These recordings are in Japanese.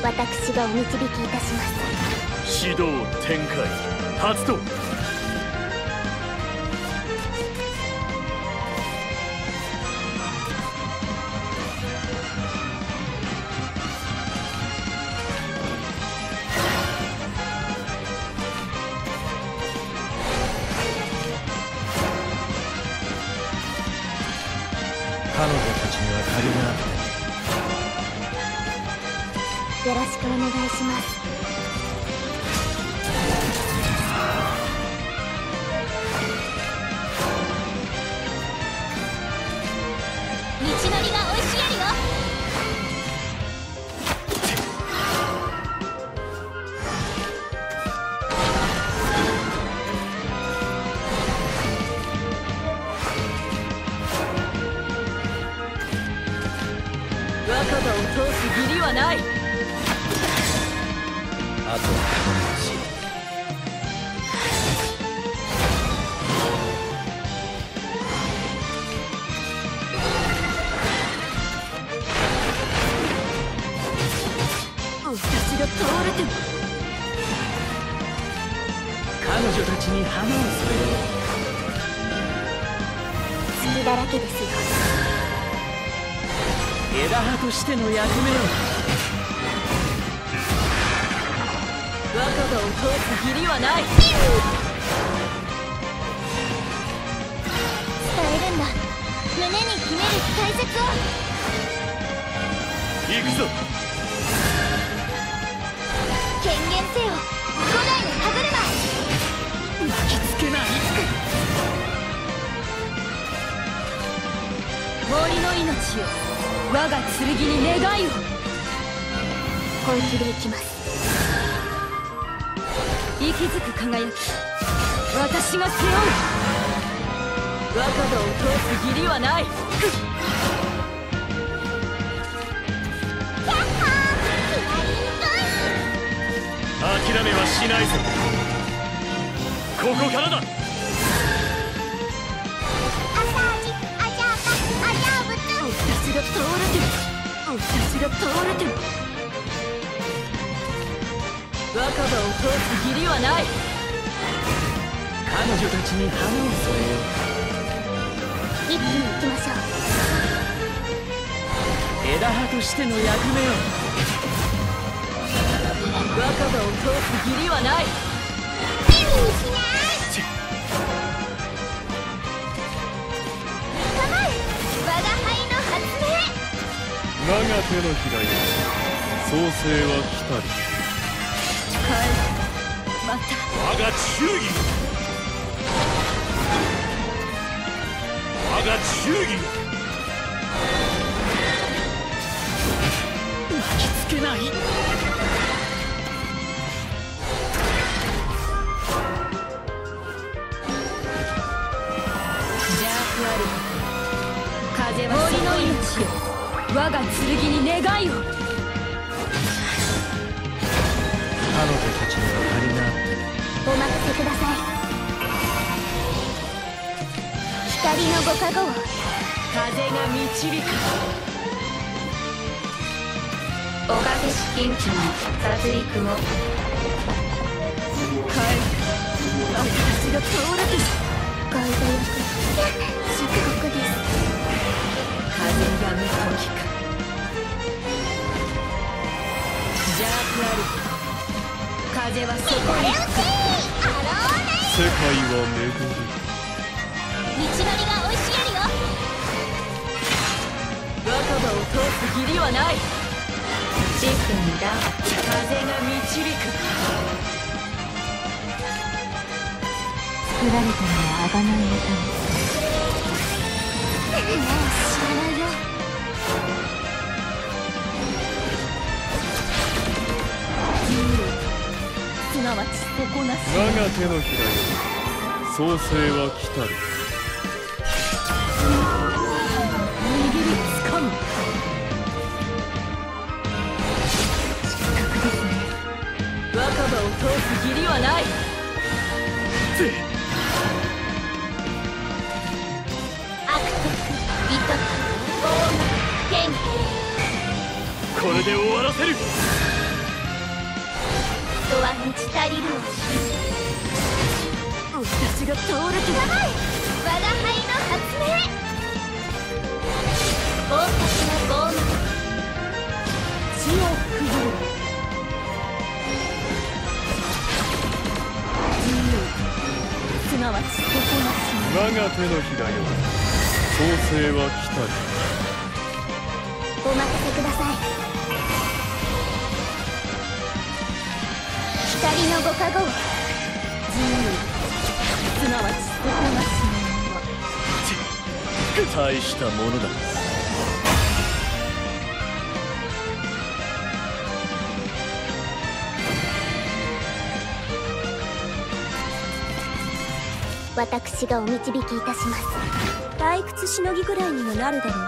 私がお導きいたします。 指導展開発動。 彼女たちには借りがあって。 よろしくお願いします。道のりが生い茂るよ。 若葉を通す義理はない。 あとは頼みし。 私が倒れても彼女たちに花を添えよう。隙だらけですよ。 枝葉としての役目を。若葉を通す義理はない。伝えるんだ。胸に秘める大切を。 行くぞ。 権限せよ古代の歯車。 巻きつけない。森の命よ、我が剣に願いを。 本気で行きます。 息づく輝き私が背負う。若葉を通す義理はない。 諦めはしないぞ。ここからだ。 私が倒れてる。私が倒れてる。若葉を通す義理はない。彼女たちに花を添えよう。 一気に行きましょう。 枝葉としての役目を。若葉を通す義理はない。 意味にしない。構う。我が輩の発明。 我が手のひらよ、創世は来たり。 また我が忠義。我が忠義。 巻きつけない。風は森の命よ、我が剣に願いを。 彼女たちには借りがあって。 お任せください。光のご加護を。 風が導く。 おかけし近地に殺戮を。 私が倒れてる。 ご意土よく漆黒です。 風が無時か。邪悪ある。風はそこに。 世界は巡る。 道のりが生い茂るよ。 若葉を通す義理はない。 システムだ。 風が導く。 作られたのは贖いのため。 もう知らないよ。 すなわち底なし。 我が手のひらよ、創世は来たり。 握りつかむ。 失格ですね。 若葉を通す義理はない。 悪徳、美徳、傲慢、権威。 これで終わらせる。 人は満ち足りるを私が倒れてる。 やばい、我が輩の発明、豪華の傲慢、 血をくぐる。自由、すなわち底なしの我が手のひらよ、創世は来たり。 お任せください。光のご加護を。 自由、すなわち底なしの大したものだ。 私がお導きいたします。 退屈しのぎぐらいにはなるだろう。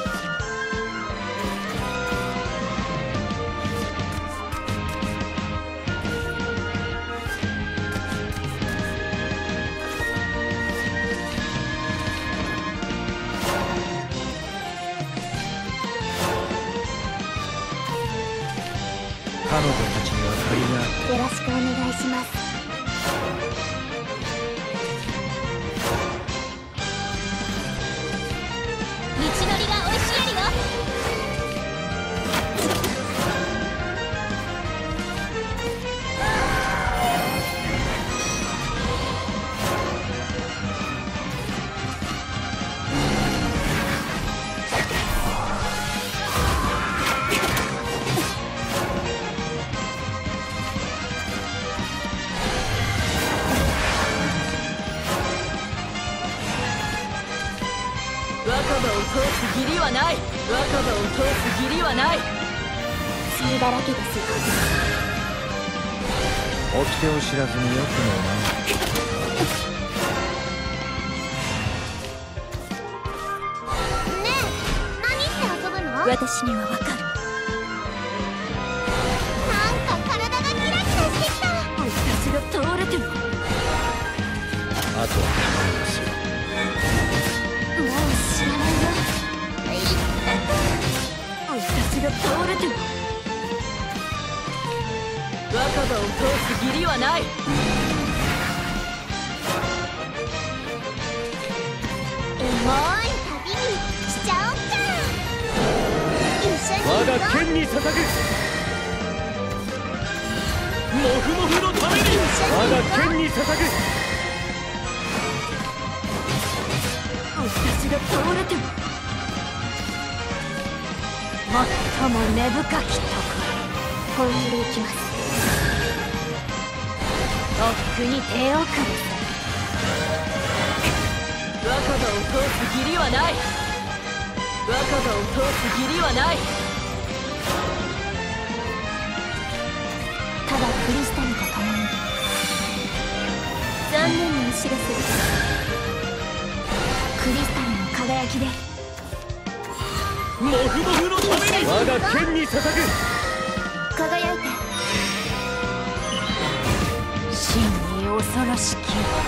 彼女たちには借りがある。 よろしくお願いします。道のりが美味しいやりよ。 若葉を通す義理はない。若葉を通す義理はない。 血だらけです。 掟を知らずによくもねえ、何して遊ぶの？ 私にはわかる。 なんか体がキラキラしてきた。 私が倒れても。 あとは頼みますよ。 もう知らないよ。 私が倒れても。若葉を通す義理はない。 エモい旅にしちゃおっか。一緒に我が剣に捧ぐ。モフモフのために我が剣に捧ぐ。 私が倒れても。最も根深きとこ本気で行きます。 とっくに手遅れ。若葉を通す義理はない。若葉を通す義理はない。 ただクリスタルと共に。残念なお知らせです。クリスタルの輝きでモフモフのために我が剣に捧ぐ。 輝いて。 真に恐ろしき。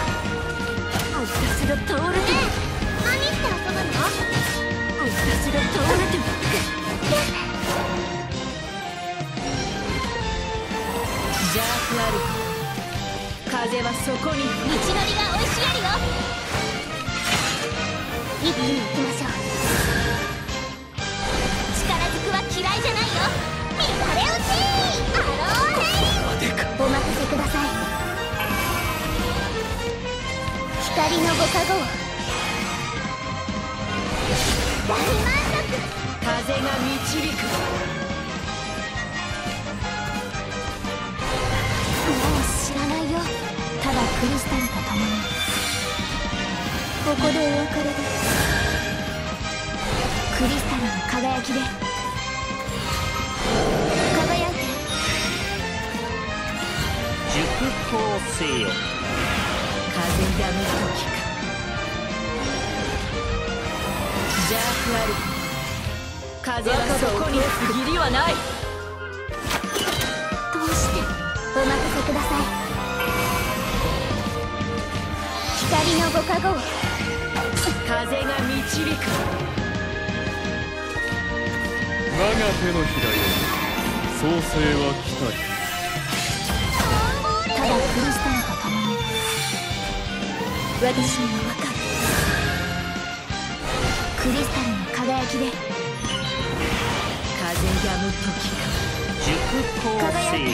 私が倒れても。 何して遊ぶの？ 私が倒れても。ジャークアルフ、風はそこに。 道のりが美味しいやりよ。一気に行きましょう。力ずくは嫌いじゃないよ。乱れ落ちアローヘイ。お任せください。光のご加護を。大満足。 風が導く。 もう知らないよ。ただクリスタルと共に。ここでお別れです。クリスタルの輝きで輝いて。 熟考せよ。 風やむ時か。ジャークアルフ、風はそこに義理はない。 どうしてお任せください。光のご加護を。 風が導く。 我が手のひらよ、創世は来たり。 クリスタルと共に私には分かる。クリスタルの輝きで風やむ時か。 熟考せよ。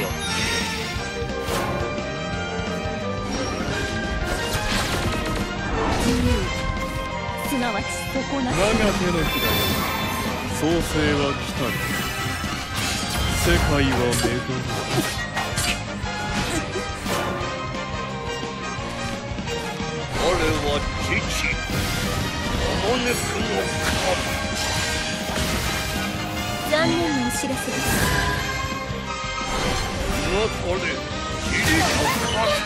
自由すなわち底なし。 我が手のひらに創世は来たり世界は巡る。 我は父おもねくの残念なお知らせです。 神なかれ切りとかせ。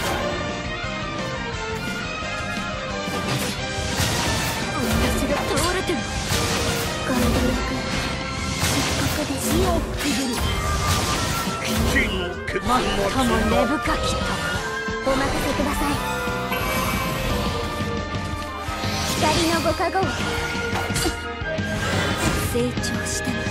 私が倒れてもガンドラ君せっかくですよ。 基地の結末もっとも根深きとお任せください。光のご加護を成長したの